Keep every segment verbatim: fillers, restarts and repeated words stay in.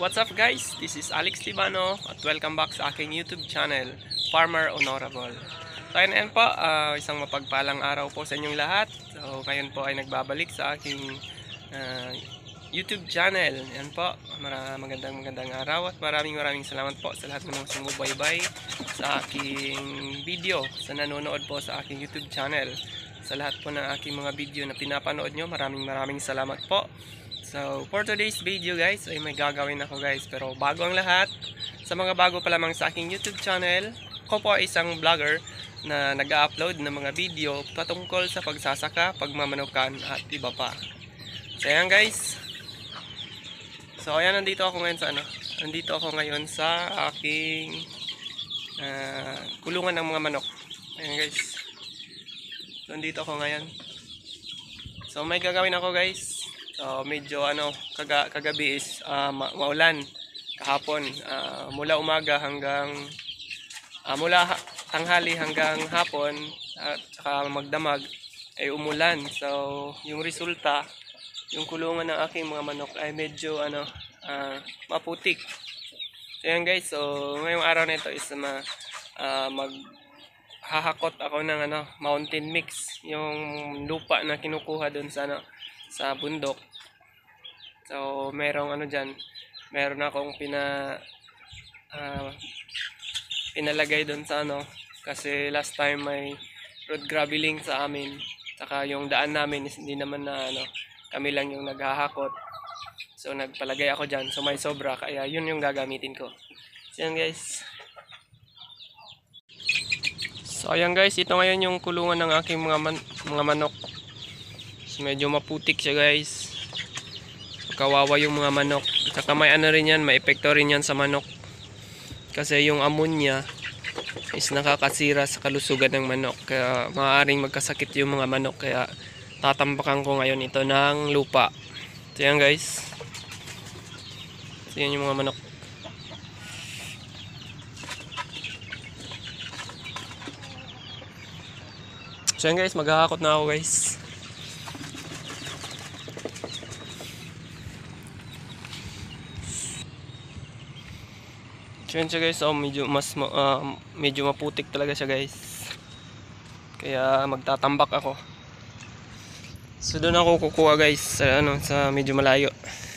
what's up guys? This is Alex Libano at welcome back sa aking YouTube channel, Farmer Honorable. So ayun po, uh, isang mapagpalang araw po sa inyong lahat. So ngayon po ay nagbabalik sa aking uh, YouTube channel. Yan po, magandang magandang araw at maraming maraming salamat po sa lahat ng mga sumubaybay sa aking video, sa nanonood po sa aking YouTube channel. Sa lahat po ng aking mga video na pinapanood nyo, maraming maraming salamat po. So, for today's video guys, ay may gagawin ako guys. Pero bago ang lahat, sa mga bago pa lamang sa aking YouTube channel, ako po ay isang vlogger na nag-upload ng mga video patungkol sa pagsasaka, pagmamanukan at iba pa. So, ayan guys. So, ayan, nandito ako ngayon sa ano? Nandito ako ngayon sa aking uh, kulungan ng mga manok. Ayan guys. So, nandito ako ngayon. So, may gagawin ako guys. So, medyo ano, kaga, kagabi is uh, ma maulan kahapon, uh, mula umaga hanggang uh, mula ha tanghali hanggang hapon at saka magdamag ay umulan. So, yung resulta, yung kulungan ng aking mga manok ay medyo ano, uh, maputik. So, yan guys. So, ngayong araw na ito is ma, uh, mag hahakot ako ng ano, mountain mix, yung lupa na kinukuha doon sa ano, sa bundok. So merong ano diyan, meron akong pina uh, pinalagay doon sa ano, kasi last time may road graveling sa amin, saka yung daan namin is hindi naman na ano, kami lang yung naghahakot. So nagpalagay ako diyan, so may sobra, kaya yun yung gagamitin ko. So yan guys. So ayan guys, ito ngayon yung kulungan ng aking mga man mga manok. Medyo maputik siya guys, kawawa yung mga manok. Saka may ano rin yan, may epekto rin yan sa manok, kasi yung ammonia is nakakasira sa kalusugan ng manok, kaya maaaring magkasakit yung mga manok. Kaya tatambakan ko ngayon ito ng lupa. So yan guys, so yan yung mga manok. So yan guys, maghahakot na ako guys. So yun siya guys, oh, medyo, mas, uh, medyo maputik talaga siya guys, kaya magtatambak ako. So doon ako kukuha guys sa, ano, sa medyo malayo.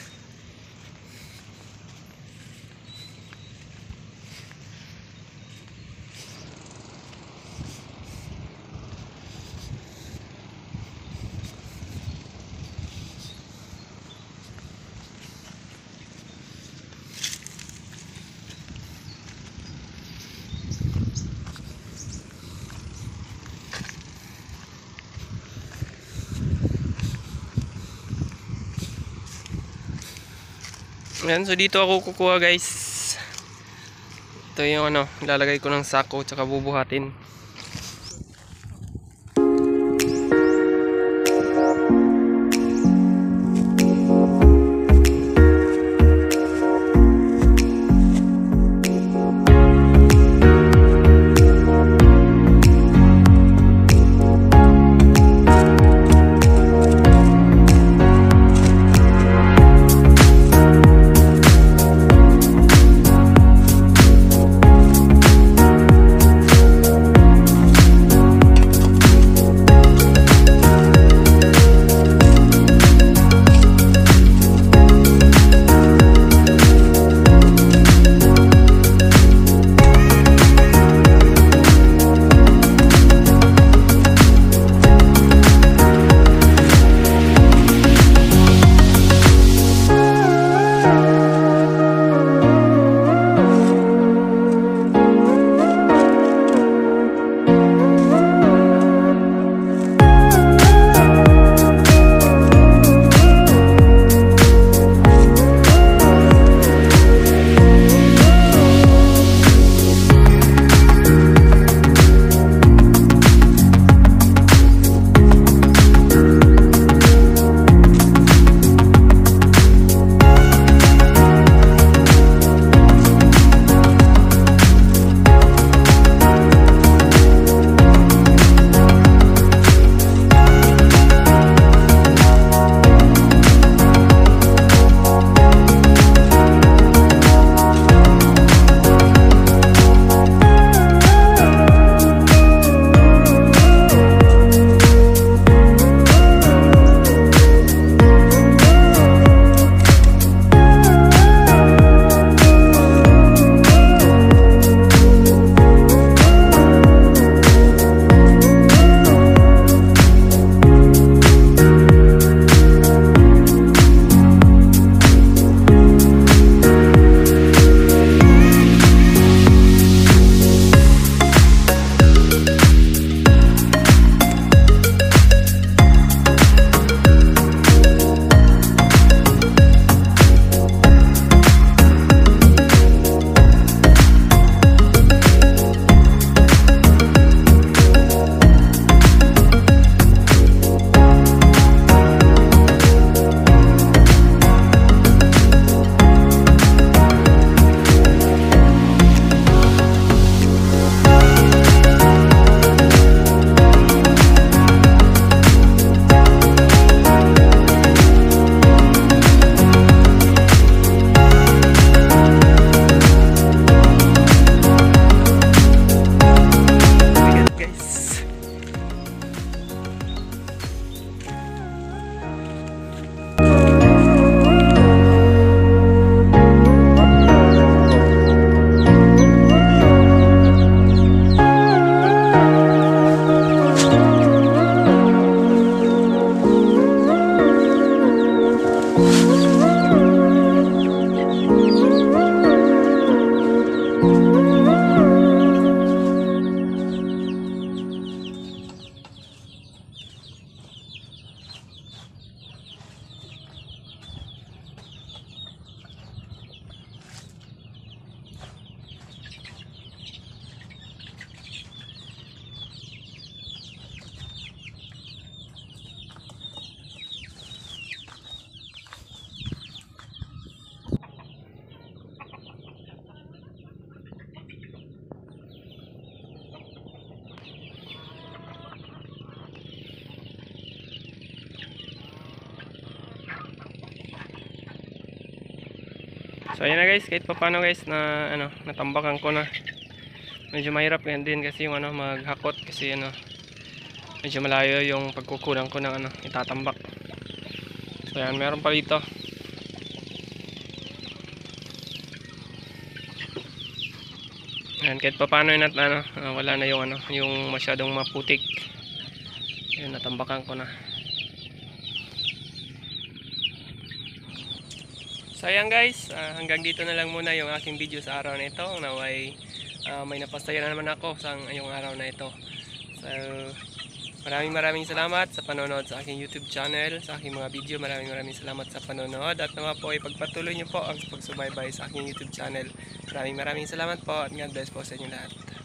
Ayan, so dito ako kukuha guys. Ito yung ano, lalagay ko ng sako tsaka bubuhatin. So ayan na guys, kahit pa paano guys na ano, natambakan ko na. Medyo mahirap yan din kasi yung ano, maghakot kasi ano, medyo malayo yung pagkukulang ko ng ano, itatambak. So ayan, meron pa dito. Ayan, kahit pa paano yun at ano, uh, wala na yung ano, yung masyadong maputik. Ayan, natambakan ko na. So ayan guys, uh, hanggang dito na lang muna yung aking video sa araw na ito. Naway uh, may napasaya na naman ako sa ngayong araw na ito. So maraming maraming salamat sa panonood sa aking YouTube channel, sa aking mga video. Maraming maraming salamat sa panonood at nawa po ay pagpatuloy niyo po ang pagsubaybay sa aking YouTube channel. Maraming maraming salamat po at God bless po sa inyo lahat.